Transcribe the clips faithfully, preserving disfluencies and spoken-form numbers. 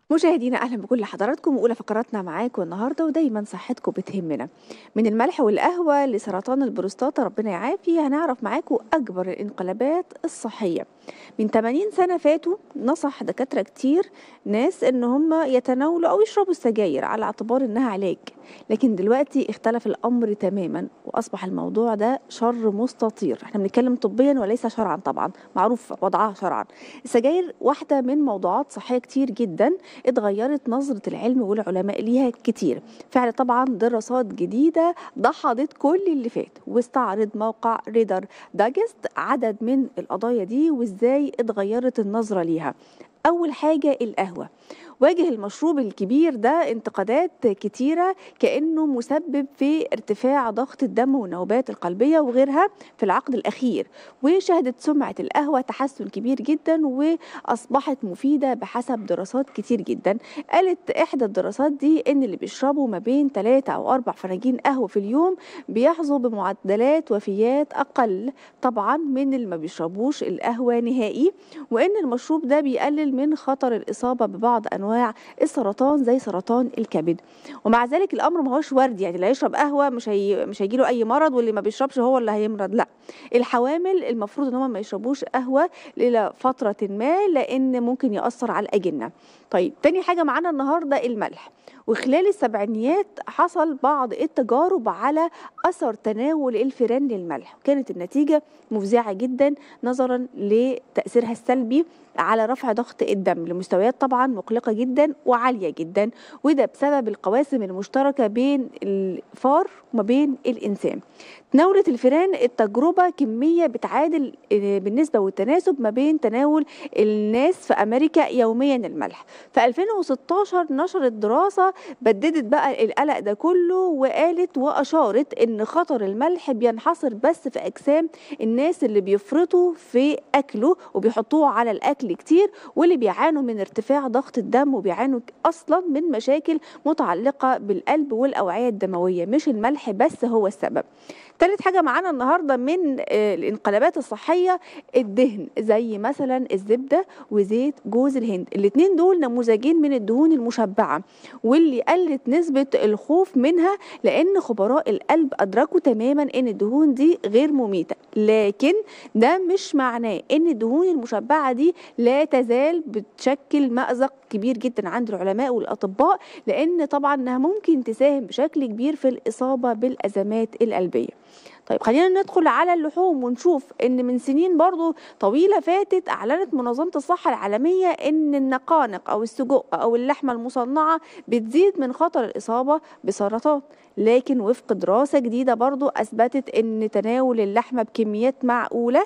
مشاهدينا اهلا بكل حضراتكم واولى فقراتنا معاكم النهارده ودايما صحتكم بتهمنا. من الملح والقهوه لسرطان البروستاتا ربنا يعافي، هنعرف معاكم اكبر الانقلابات الصحيه. من ثمانين سنه فاتوا نصح دكاتره كتير ناس ان هم يتناولوا او يشربوا السجاير على اعتبار انها علاج، لكن دلوقتي اختلف الامر تماما واصبح الموضوع ده شر مستطير. احنا بنتكلم طبيا وليس شرعا، طبعا معروف وضعها شرعا. السجاير واحده من موضوعات صحيه كتير جدا اتغيرت نظرة العلم والعلماء ليها كتير. فعلا طبعا دراسات جديدة دحضت كل اللي فات، واستعرض موقع ريدر دايجست عدد من القضايا دي وازاي اتغيرت النظرة ليها. أول حاجة القهوة، واجه المشروب الكبير ده انتقادات كتيرة كأنه مسبب في ارتفاع ضغط الدم والنوبات القلبية وغيرها في العقد الأخير، وشهدت سمعة القهوة تحسن كبير جدا وأصبحت مفيدة بحسب دراسات كتير جدا. قالت إحدى الدراسات دي إن اللي بيشربوا ما بين ثلاثة أو أربع فناجين قهوة في اليوم بيحظوا بمعدلات وفيات أقل طبعا من اللي ما بيشربوش القهوة نهائي، وإن المشروب ده بيقلل من خطر الإصابة ببعض أنواع انواع السرطان زي سرطان الكبد. ومع ذلك الامر ما هوش وردي، يعني اللي هيشرب قهوه مش هي... مش هيجي له اي مرض، واللي ما بيشربش هو اللي هيمرض، لا. الحوامل المفروض ان هم ما يشربوش قهوه لفتره ما لان ممكن ياثر على الاجنه. طيب تاني حاجه معانا النهارده الملح، وخلال السبعينيات حصل بعض التجارب على اثر تناول الفئران للملح، كانت النتيجه مفزعه جدا نظرا لتاثيرها السلبي على رفع ضغط الدم لمستويات طبعا مقلقه جدا وعاليه جدا، وده بسبب القواسم المشتركه بين الفار وما بين الانسان. تناولت الفئران التجربه كميه بتعادل بالنسبه والتناسب ما بين تناول الناس في امريكا يوميا الملح. في ألفين وستاشر نشرت دراسه بددت بقى القلق ده كله، وقالت واشارت ان خطر الملح بينحصر بس في اجسام الناس اللي بيفرطوا في اكله وبيحطوه على الاكل كتير، واللي بيعانوا من ارتفاع ضغط الدم وبيعانوا اصلا من مشاكل متعلقه بالقلب والاوعيه الدمويه، مش الملح بس هو السبب. تالت حاجة معانا النهاردة من الانقلابات الصحية الدهن، زي مثلا الزبدة وزيت جوز الهند. الاتنين دول نموذجين من الدهون المشبعة واللي قلت نسبة الخوف منها، لأن خبراء القلب أدركوا تماما أن الدهون دي غير مميتة، لكن ده مش معناه أن الدهون المشبعة دي لا تزال بتشكل مأزق كبير جدا عند العلماء والأطباء، لأن طبعا أنها ممكن تساهم بشكل كبير في الإصابة بالأزمات القلبية. طيب خلينا ندخل على اللحوم ونشوف ان من سنين برضو طويلة فاتت اعلنت منظمة الصحة العالمية ان النقانق او السجق او اللحمة المصنعة بتزيد من خطر الاصابة بسرطان، لكن وفق دراسة جديدة برضو اثبتت ان تناول اللحمة بكميات معقولة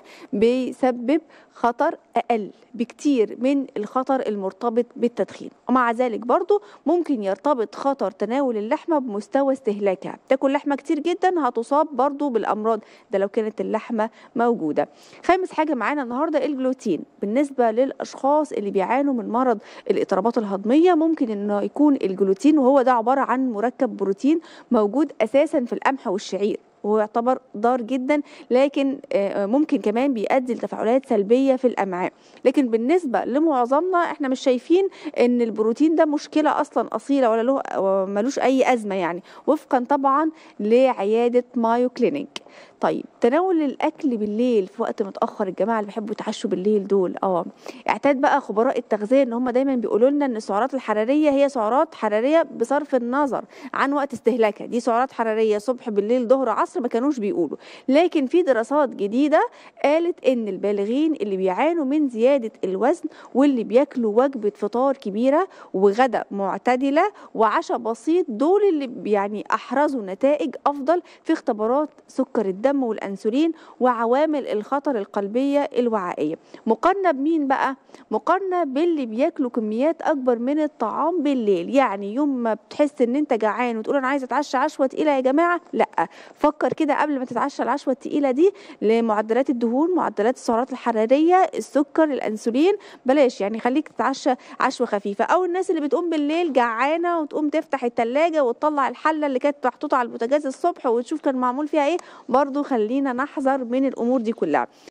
بيسبب خطر اقل بكتير من الخطر المرتبط بالتدخين. ومع ذلك برضو ممكن يرتبط خطر تناول اللحمة بمستوى استهلاكها، تاكل لحمة كتير جدا هتصاب برضو بالامراض ده لو كانت اللحمة موجودة. خامس حاجة معانا النهاردة الجلوتين، بالنسبة للاشخاص اللي بيعانوا من مرض الاضطرابات الهضمية ممكن انه يكون الجلوتين، وهو ده عبارة عن مركب بروتين موجود اساسا في القمح والشعير، وهو يعتبر ضار جدا، لكن ممكن كمان بيؤدي لتفاعلات سلبيه في الامعاء. لكن بالنسبه لمعظمنا احنا مش شايفين ان البروتين ده مشكله اصلا اصيله ولا له ملوش اي ازمه، يعني وفقا طبعا لعياده مايو كلينيك. طيب تناول الاكل بالليل في وقت متاخر، الجماعه اللي بيحبوا يتعشوا بالليل دول اه اعتاد بقى خبراء التغذيه ان هم دايما بيقولوا لنا ان السعرات الحراريه هي سعرات حراريه بصرف النظر عن وقت استهلاكها، دي سعرات حراريه صبح بالليل ظهر عصر، ما كانوش بيقولوا. لكن في دراسات جديده قالت ان البالغين اللي بيعانوا من زياده الوزن واللي بياكلوا وجبه فطار كبيره وغدا معتدله وعشاء بسيط، دول اللي يعني احرزوا نتائج افضل في اختبارات سكر الدم والانسولين وعوامل الخطر القلبيه الوعائيه. مقارنه بمين بقى؟ مقارنه باللي بياكلوا كميات اكبر من الطعام بالليل. يعني يوم ما بتحس ان انت جعان وتقول انا عايزه اتعشى عشوه تقيله، يا جماعه لا، فكر كده قبل ما تتعشى العشوه التقيله دي لمعدلات الدهون، معدلات السعرات الحراريه، السكر، الانسولين، بلاش يعني خليك تتعشى عشوه خفيفه. او الناس اللي بتقوم بالليل جعانه وتقوم تفتح الثلاجه وتطلع الحله اللي كانت محطوطه على البوتاجاز الصبح وتشوف كان معمول فيها ايه، برضو خلينا نحذر من الامور دي كلها.